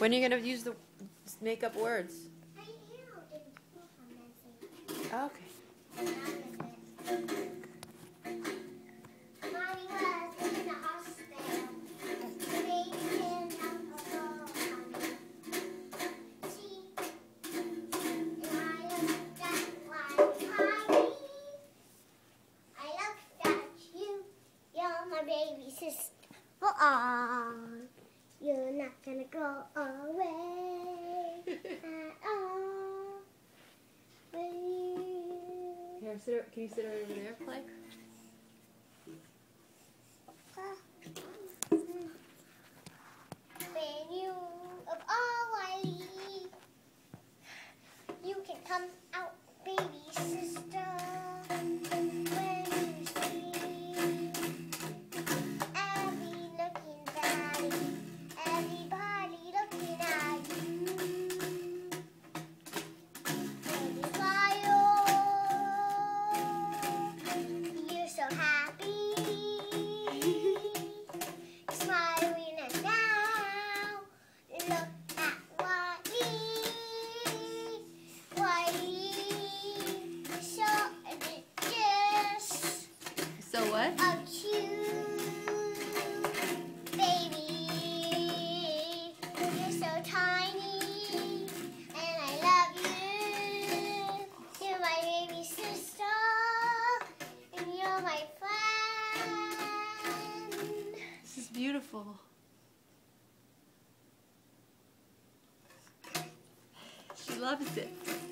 When are you going to use the make-up words? Okay. Mommy was in the hospital. My baby sister. Oh, you're not gonna go away at all. Here, can you sit over there, play? When you of all I leave, you can come out, baby sister. So what? A cute baby. You're so tiny, and I love you. You're my baby sister, and you're my friend. This is beautiful. She loves it.